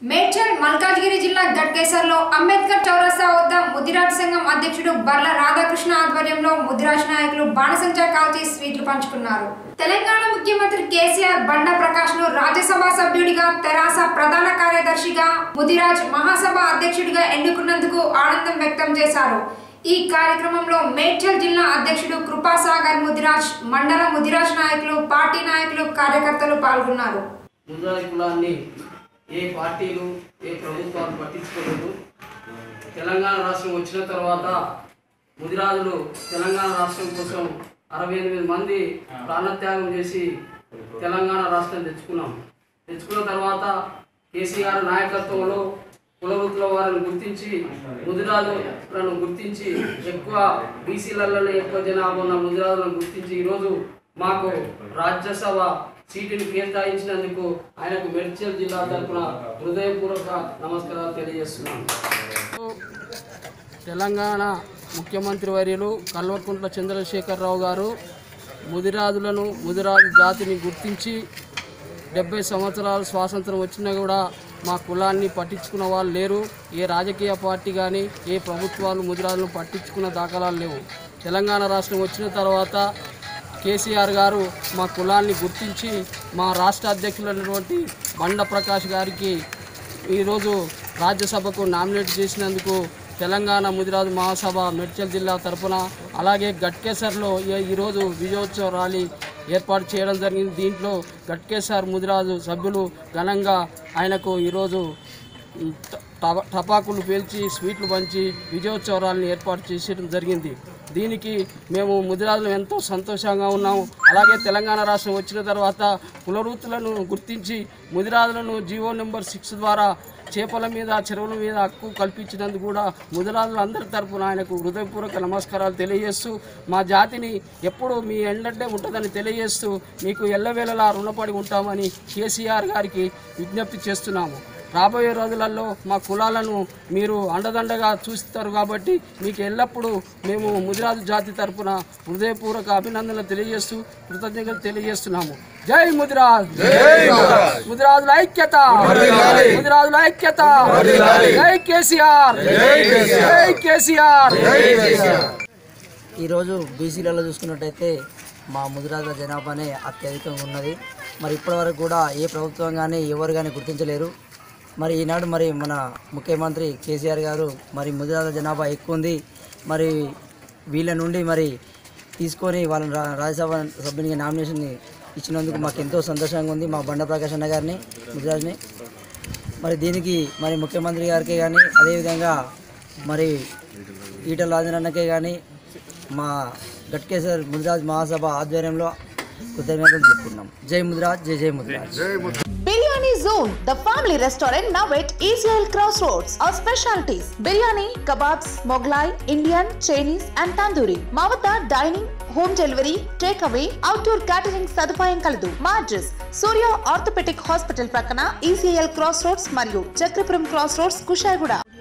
మేడ్చల్ మల్కాజ్గిరి జిల్లా గట్కేసర్లో అంబేద్కర్ చౌరస్తా వద్ద ముదిరాజ్ సంఘం అధ్యక్షుడు బర్ల రాధాకృష్ణ ఆధ్వర్యంలో ముదిరాజ్ నాయకులు బాణసంచా కాల్చి స్వీట్లు పంచుకున్నారు. తెలంగాణ ముఖ్యమంత్రి కేసీఆర్ బండ ప్రకాష్ ను రాజ్యసభ సభ్యుడిగా, తెరాస ప్రధాన కార్యదర్శిగా, ముదిరాజ్ మహాసభ అధ్యక్షుడిగా ఎన్నుకున్నందుకు ఆనందం వ్యక్తం చేశారు. ఈ కార్యక్రమంలో మేడ్చల్ జిల్లా అధ్యక్షుడు కృపాసాగర్ ముదిరాజ్, మండల ముదిరాజ్ నాయకులు, పార్టీ నాయకులు, కార్యకర్తలు పాల్గొన్నారు. ఏ పార్టీలు ఏ ప్రభుత్వాలు పట్టించుకోలేదు. తెలంగాణ రాష్ట్రం వచ్చిన తర్వాత ముదిరాజులు తెలంగాణ రాష్ట్రం కోసం 68 మంది ప్రాణత్యాగం చేసి తెలంగాణ రాష్ట్రం తెచ్చుకున్న తర్వాత కేసీఆర్ నాయకత్వంలో కులవృత్తుల వారిని గుర్తించి ముదిరాజులను గుర్తించి ఎక్కువ బీసీలలో ఎక్కువ జనాభా ఉన్న ముదిరాజులను గుర్తించి ఈరోజు మాకు రాజ్యసభ సీటుని కేటాయించినందుకు ఆయనకు మేడ్చల్ జిల్లా తరఫున హృదయపూర్వక నమస్కారాలు తెలియజేస్తున్నాను. తెలంగాణ ముఖ్యమంత్రి వర్యులు కల్వకుంట్ల చంద్రశేఖరరావు గారు ముదిరాజు జాతిని గుర్తించి 70 సంవత్సరాలు స్వాతంత్రం వచ్చినా కూడా మా కులాన్ని పట్టించుకున్న వాళ్ళు లేరు. ఏ రాజకీయ పార్టీ కానీ ఏ ప్రభుత్వాలు ముదిరాజులను పట్టించుకున్న దాఖలాలు లేవు. తెలంగాణ రాష్ట్రం వచ్చిన తర్వాత కేసీఆర్ గారు మా కులాన్ని గుర్తించి మా రాష్ట్ర అధ్యక్షులైనటువంటి బండ ప్రకాష్ గారికి ఈరోజు రాజ్యసభకు నామినేట్ చేసినందుకు తెలంగాణ ముదిరాజు మహాసభ మేడ్చల్ జిల్లా తరఫున, అలాగే గట్కేసర్లో ఈరోజు విజయోత్సవ ర్యాలీ ఏర్పాటు చేయడం జరిగింది. దీంట్లో గట్కేసర్ ముదిరాజు సభ్యులు ఘనంగా ఆయనకు ఈరోజు టపాకులు పేల్చి స్వీట్లు పంచి విజయోత్సవ ర్యాలీని ఏర్పాటు చేసేయడం జరిగింది. దీనికి మేము ముదిరాజులు ఎంతో సంతోషంగా ఉన్నాము. అలాగే తెలంగాణ రాష్ట్రం వచ్చిన తర్వాత కులవృత్తులను గుర్తించి ముదిరాజులను జీవో నెంబర్ 6 ద్వారా చేపల మీద, చెరువుల మీద హక్కు కల్పించినందుకు కూడా ముదిరాజులు అందరి తరఫున ఆయనకు హృదయపూర్వక నమస్కారాలు తెలియజేస్తూ, మా జాతిని ఎప్పుడూ మీ ఎండంటే ఉంటుందని తెలియజేస్తూ మీకు ఎల్లవేళలా రుణపడి ఉంటామని కేసీఆర్ గారికి విజ్ఞప్తి చేస్తున్నాము. రాబోయే రోజులలో మా కులాలను మీరు అండదండగా చూస్తారు కాబట్టి మీకు ఎల్లప్పుడూ మేము ముదిరాజు జాతి తరఫున హృదయపూర్వక అభినందనలు తెలియజేస్తూ కృతజ్ఞతలు తెలియజేస్తున్నాము. జై ముదిరాజ్, ముదిరాజుల ఐక్యత, ముదిరాజుల ఐక్యత, జై కేసీఆర్, జై కేసీఆర్. ఈరోజు బీసీలలో చూసుకున్నట్టయితే మా ముదిరాజుల జనాభానే అత్యధికంగా ఉన్నది. మరి ఇప్పటివరకు కూడా ఏ ప్రభుత్వం కానీ ఎవరు కానీ గుర్తించలేరు. మరి ఈనాడు మరి మన ముఖ్యమంత్రి కేసీఆర్ గారు మరి ముదిరాజుల జనాభా ఎక్కువ ఉంది, మరి వీళ్ళ నుండి మరి తీసుకొని వాళ్ళని రాజ్యసభ సభ్యునికి నామినేషన్ ఇచ్చినందుకు మాకు ఎంతో సంతోషంగా ఉంది. మా బండ ప్రకాష్ అన్న గారిని, ముదిరాజుని, మరి దీనికి మరి ముఖ్యమంత్రి గారికి కానీ, అదేవిధంగా మరి ఈటల రాజేంద్రన్నకే కానీ మా గట్కేసర్ ముదిరాజ్ మహాసభ ఆధ్వర్యంలో కృతజ్ఞతలు చెప్పుకున్నాం. జై ముదిరాజ్, జై జై Mudiraj. Biryani Zone, the family restaurant now at ECL Crossroads. Our specialties: biryani, kebabs, Mughlai, Indian, Chinese and Tandoori. Mavata dining, home delivery, takeaway, outdoor catering సదుపాయం కలదు. మా అడ్రస్ సూర్య ఆర్థోపెడిక్ హాస్పిటల్ ప్రక్కన ECL Crossroads మరియు చక్రపురం Crossroads, కుషాయిగూడ.